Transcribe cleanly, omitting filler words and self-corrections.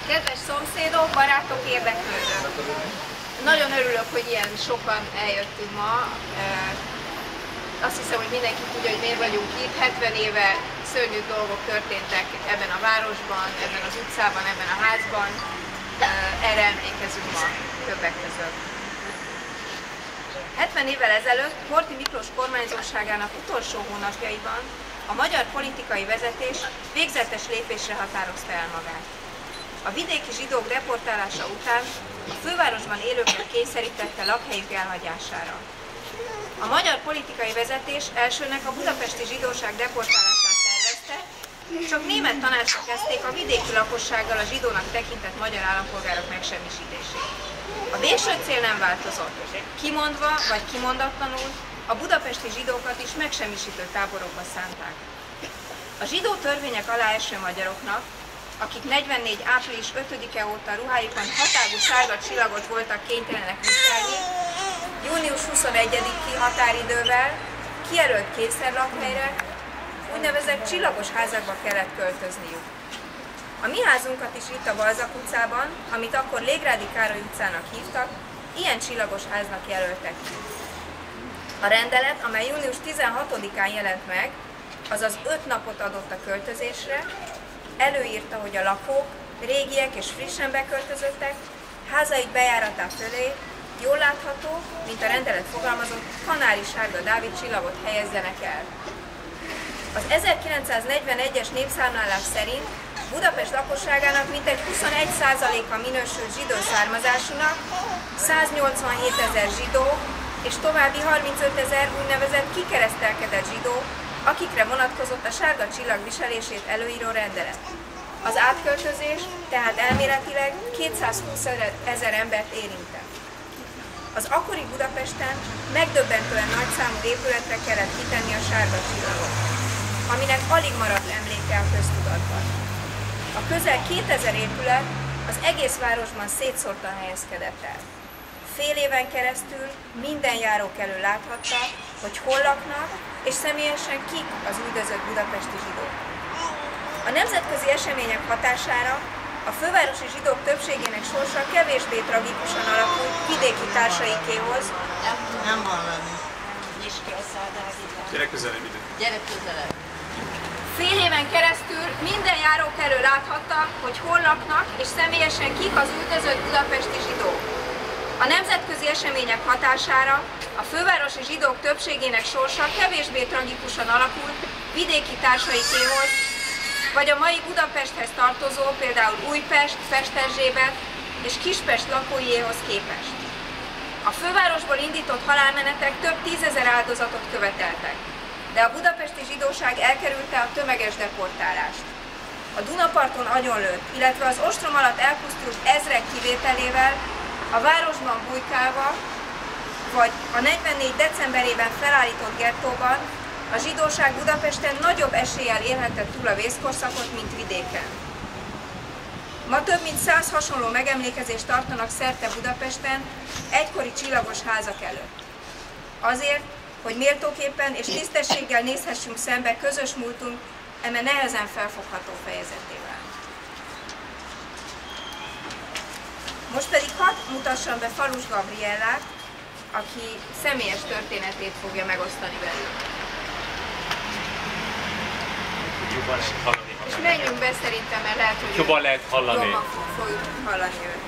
Kedves szomszédok, barátok, érdeklődők! Nagyon örülök, hogy ilyen sokan eljöttünk ma. Azt hiszem, hogy mindenki tudja, hogy miért vagyunk itt. 70 éve szörnyű dolgok történtek ebben a városban, ebben az utcában, ebben a házban. Erre emlékezünk ma többek között. 70 évvel ezelőtt Horthy Miklós kormányzóságának utolsó hónapjaiban a magyar politikai vezetés végzetes lépésre határozta el magát. A vidéki zsidók deportálása után a fővárosban élőket kényszerítette lakhelyük elhagyására. A magyar politikai vezetés elsőnek a budapesti zsidóság deportálását tervezte, csak német tanácsra kezdték a vidéki lakossággal a zsidónak tekintett magyar állampolgárok megsemmisítését. A végső cél nem változott. Kimondva vagy kimondatlanul a budapesti zsidókat is megsemmisítő táborokba szánták. A zsidó törvények alá eső magyaroknak, akik 44. április 5-e óta ruhájukon hatágú sárga csillagot voltak kénytelenek viselni, június 21-i határidővel kijelölt kényszerlakhelyre, úgynevezett csillagos házakba kellett költözniük. A mi házunkat is itt a Balzak utcában, amit akkor Légrádi Károly utcának hívtak, ilyen csillagos háznak jelöltek ki. A rendelet, amely június 16-án jelent meg, azaz 5 napot adott a költözésre, előírta, hogy a lakók, régiek és frissen beköltözöttek, házaik bejáratá fölé jól látható, mint a rendelet fogalmazott, kanári sárga Dávid csillagot helyezzenek el. Az 1941-es népszámlálás szerint Budapest lakosságának mintegy 21%-a minősült zsidó származásúnak, 187 000 zsidó és további 35 000 úgynevezett kikeresztelkedett zsidó, akikre vonatkozott a sárga csillag viselését előíró rendelet. Az átköltözés tehát elméletileg 220 000 embert érintett. Az akkori Budapesten megdöbbentően nagyszámú épületre kellett kitenni a sárga csillagot, aminek alig maradt emléke a köztudatban. A közel 2000 épület az egész városban szétszórtan helyezkedett el. Fél éven keresztül minden járókelő láthatta, hogy hol laknak, és személyesen kik az üldözött budapesti zsidók. A nemzetközi események hatására a fővárosi zsidók többségének sorsa kevésbé tragikusan alakult vidéki társaikéhoz. Nem hallani. Gyere közelebb ide. Gyere közelebb. Fél éven keresztül minden járókelő láthatta, hogy hol laknak, és személyesen kik az üldözött budapesti zsidók. A nemzetközi események hatására a fővárosi zsidók többségének sorsa kevésbé tragikusan alakult vidéki társaikéhoz, vagy a mai Budapesthez tartozó, például Újpest, Festerzsébet és Kispest lakóiéhoz képest. A fővárosból indított halálmenetek több 10 000 áldozatot követeltek, de a budapesti zsidóság elkerülte a tömeges deportálást. A Dunaparton agyonlőtt, illetve az ostrom alatt elpusztult ezrek kivételével a városban bujkálva, vagy a 44. decemberében felállított gettóban a zsidóság Budapesten nagyobb eséllyel élhetett túl a vészkorszakot, mint vidéken. Ma több mint 100 hasonló megemlékezést tartanak szerte Budapesten egykori csillagos házak előtt. Azért, hogy méltóképpen és tisztességgel nézhessünk szembe közös múltunk eme nehezen felfogható fejezetével. Most pedig hadd mutassam be Falus Gabriellát, aki személyes történetét fogja megosztani velünk. Jobban lehet hallani. És menjünk be szerintem, mert lehet, hogy jobban lehet hallani. Jobban fogjuk hallani őt.